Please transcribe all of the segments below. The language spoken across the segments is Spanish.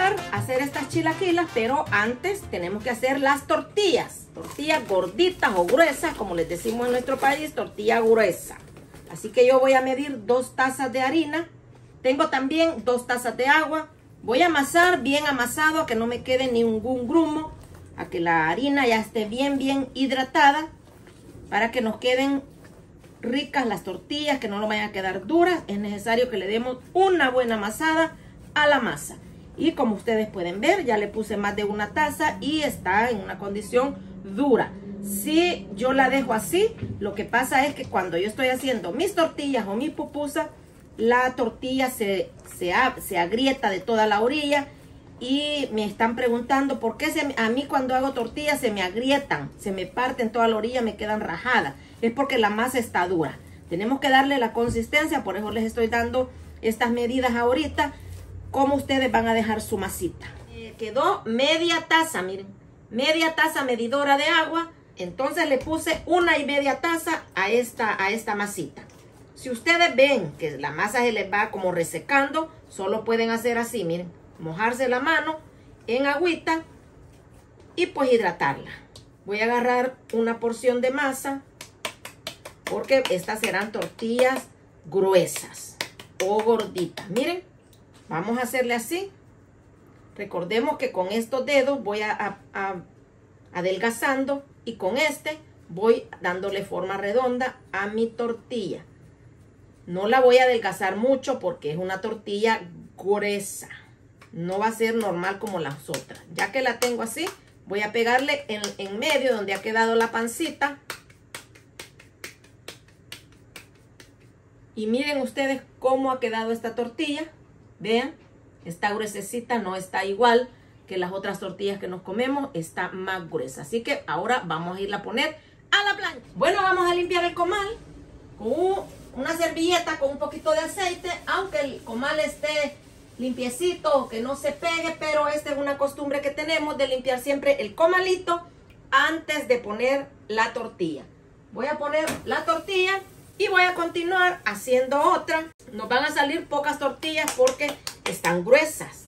comenzar a hacer estas chilaquilas, pero antes tenemos que hacer las tortillas. Tortillas gorditas o gruesas, como les decimos en nuestro país, tortilla gruesa. Así que yo voy a medir 2 tazas de harina. Tengo también 2 tazas de agua. Voy a amasar bien amasado, a que no me quede ningún grumo, a que la harina ya esté bien hidratada, para que nos queden ricas las tortillas, que no nos vayan a quedar duras. Es necesario que le demos una buena amasada a la masa. Y como ustedes pueden ver, ya le puse más de 1 taza y está en una condición dura. Si yo la dejo así, lo que pasa es que cuando yo estoy haciendo mis tortillas o mis pupusas, la tortilla se agrieta de toda la orilla. Y me están preguntando por qué a mí cuando hago tortillas se me agrietan, se me parten toda la orilla, me quedan rajadas. Es porque la masa está dura. Tenemos que darle la consistencia, por eso les estoy dando estas medidas ahorita, cómo ustedes van a dejar su masita. Quedó media taza, miren, media taza medidora de agua. Entonces le puse 1,5 taza a esta masita. Si ustedes ven que la masa se les va como resecando, solo pueden hacer así, miren. Mojarse la mano en agüita y pues hidratarla. Voy a agarrar una porción de masa porque estas serán tortillas gruesas o gorditas. Miren, vamos a hacerle así. Recordemos que con estos dedos voy a adelgazando y con este voy dándole forma redonda a mi tortilla. No la voy a adelgazar mucho porque es una tortilla gruesa. No va a ser normal como las otras. Ya que la tengo así, voy a pegarle en medio donde ha quedado la pancita. Y miren ustedes cómo ha quedado esta tortilla. Vean, está gruesecita, no está igual que las otras tortillas que nos comemos. Está más gruesa. Así que ahora vamos a irla a poner a la plancha. Bueno, vamos a limpiar el comal con una servilleta con un poquito de aceite. Aunque el comal esté limpiecito, que no se pegue, pero esta es una costumbre que tenemos de limpiar siempre el comalito antes de poner la tortilla. Voy a poner la tortilla y voy a continuar haciendo otra. Nos van a salir pocas tortillas porque están gruesas.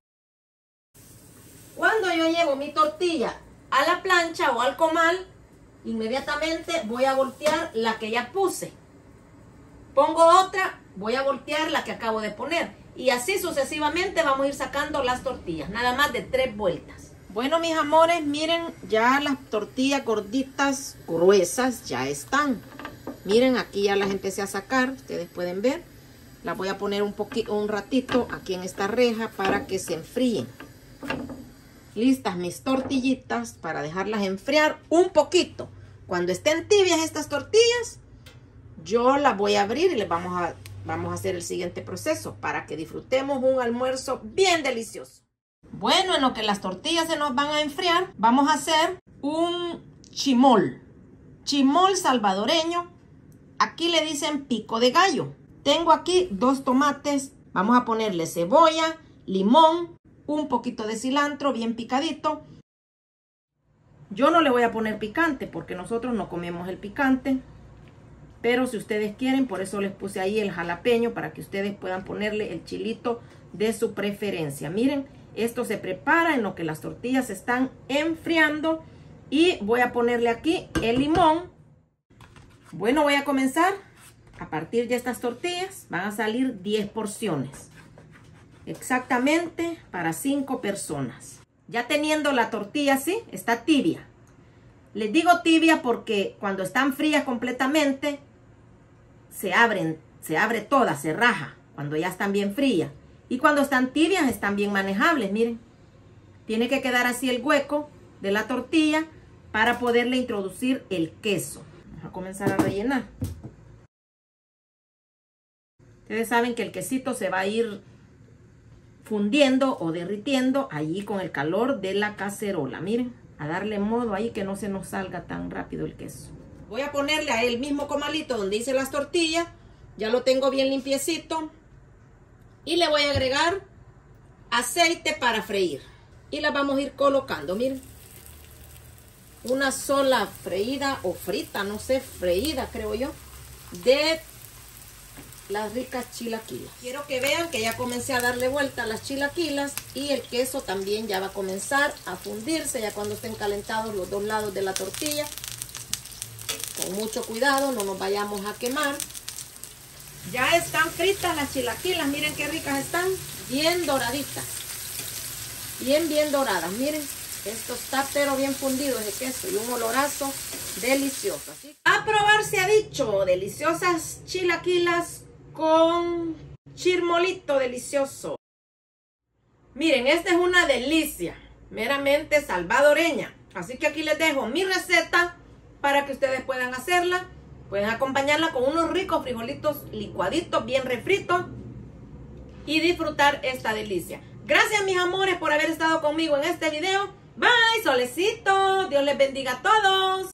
Cuando yo llevo mi tortilla a la plancha o al comal, inmediatamente voy a voltear la que ya puse. Pongo otra, voy a voltear la que acabo de poner. Y así sucesivamente vamos a ir sacando las tortillas. Nada más de 3 vueltas. Bueno, mis amores, miren, ya las tortillas gorditas, gruesas, ya están. Miren, aquí ya las empecé a sacar. Ustedes pueden ver. Las voy a poner un ratito aquí en esta reja para que se enfríen. Listas mis tortillitas para dejarlas enfriar un poquito. Cuando estén tibias estas tortillas, yo las voy a abrir y les vamos a hacer el siguiente proceso para que disfrutemos un almuerzo bien delicioso. Bueno, en lo que las tortillas se nos van a enfriar, vamos a hacer un chimol. Chimol salvadoreño. Aquí le dicen pico de gallo. Tengo aquí 2 tomates. Vamos a ponerle cebolla, limón, un poquito de cilantro bien picadito. Yo no le voy a poner picante porque nosotros no comemos el picante. Pero si ustedes quieren, por eso les puse ahí el jalapeño para que ustedes puedan ponerle el chilito de su preferencia. Miren, esto se prepara en lo que las tortillas se están enfriando. Y voy a ponerle aquí el limón. Bueno, voy a comenzar. A partir de estas tortillas van a salir 10 porciones. Exactamente para 5 personas. Ya teniendo la tortilla así, está tibia. Les digo tibia porque cuando están frías completamente, se abre toda, se raja. Cuando ya están bien frías. Y cuando están tibias, están bien manejables, miren. Tiene que quedar así el hueco de la tortilla para poderle introducir el queso. Vamos a comenzar a rellenar. Ustedes saben que el quesito se va a ir fundiendo o derritiendo allí con el calor de la cacerola. Miren, a darle modo ahí que no se nos salga tan rápido el queso. Voy a ponerle a el mismo comalito donde hice las tortillas. Ya lo tengo bien limpiecito. Y le voy a agregar aceite para freír. Y las vamos a ir colocando, miren. Una sola freída o frita, no sé, freída creo yo. De las ricas chilaquilas. Quiero que vean que ya comencé a darle vuelta a las chilaquilas y el queso también ya va a comenzar a fundirse ya cuando estén calentados los dos lados de la tortilla. Con mucho cuidado, no nos vayamos a quemar. Ya están fritas las chilaquilas, miren qué ricas están, bien doraditas. Bien doradas, miren. Esto está pero bien fundido ese queso y un olorazo delicioso. Así. A probar se ha dicho, deliciosas chilaquilas con chirmolito delicioso. Miren, esta es una delicia, meramente salvadoreña. Así que aquí les dejo mi receta para que ustedes puedan hacerla. Pueden acompañarla con unos ricos frijolitos licuaditos, bien refritos y disfrutar esta delicia. Gracias mis amores por haber estado conmigo en este video. Bye, solecito. Dios les bendiga a todos.